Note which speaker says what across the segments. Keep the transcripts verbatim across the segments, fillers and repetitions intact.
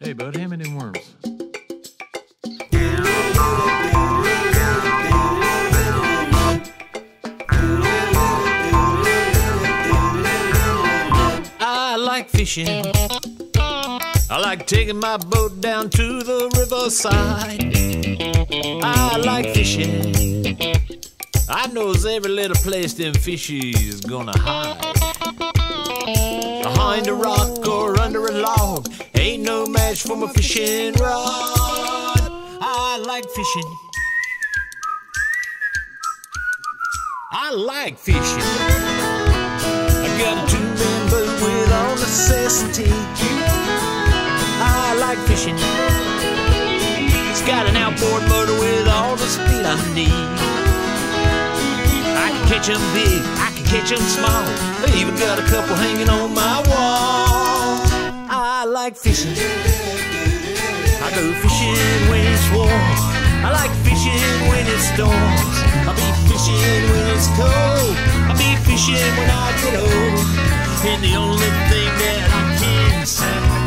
Speaker 1: Hey, bud, hand me them worms. I like fishing. I like taking my boat down to the riverside. I like fishing. I knows every little place them fishies gonna hide. Behind a rock or under a log, ain't no match for my fishing rod. I like fishing. I like fishing. I got a two-man boat with all necessity. I like fishing. It's got an outboard motor with all the speed I need. I can catch them big, I can catch them small. I even got a couple hanging on my wall. I like fishing. I go fishing when it's warm. I like fishing when it storms. I'll be fishing when it's cold. I'll be fishing when I get old. And the only thing that I can say,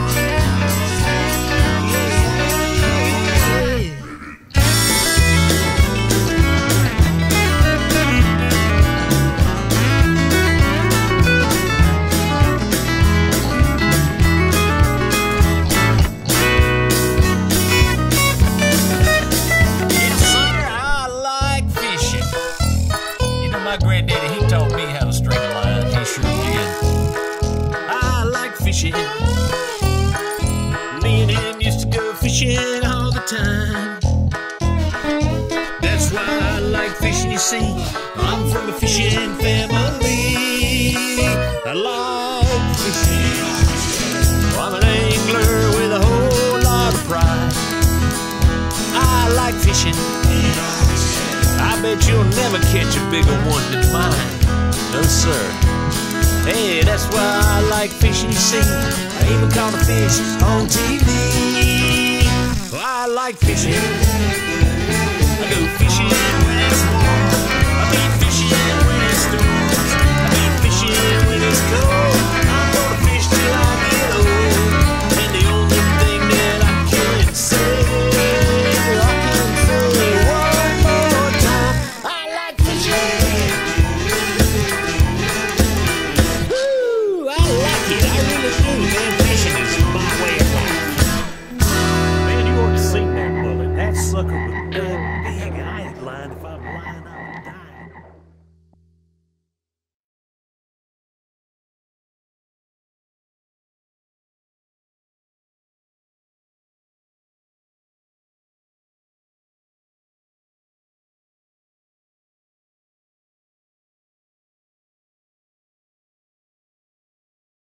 Speaker 1: me and him used to go fishing all the time. That's why I like fishing, you see. I'm from a fishing family. I like fishing. I'm an angler with a whole lot of pride. I like fishing. I bet you'll never catch a bigger one than mine. No, sir. Hey, that's why I like fishing, you see. I even caught a fish on T V. Well, I like fishing. I go fishing when it's warm. I be fishing when it storms. I be fishing when it's cold. I'm gonna fish till I get old. And the only thing that I can say, I can say one more time, I like fishing. Sucker was that big, I ain't lying if I'm lying.